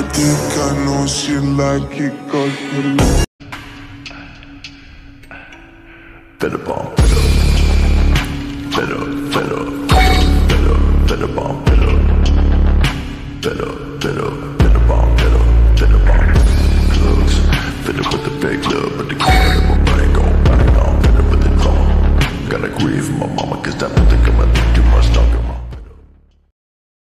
I think I know she like it 'cause she like. Fed up on fed up, fed up, fed up, fed up, fed up on fed up, fed up, fed up, fed up on fed up, fed up on drugs, fed up with the fake love, but the kid of my brain gon' bang on, fed up with the law. Gotta grieve my mama 'cause that was the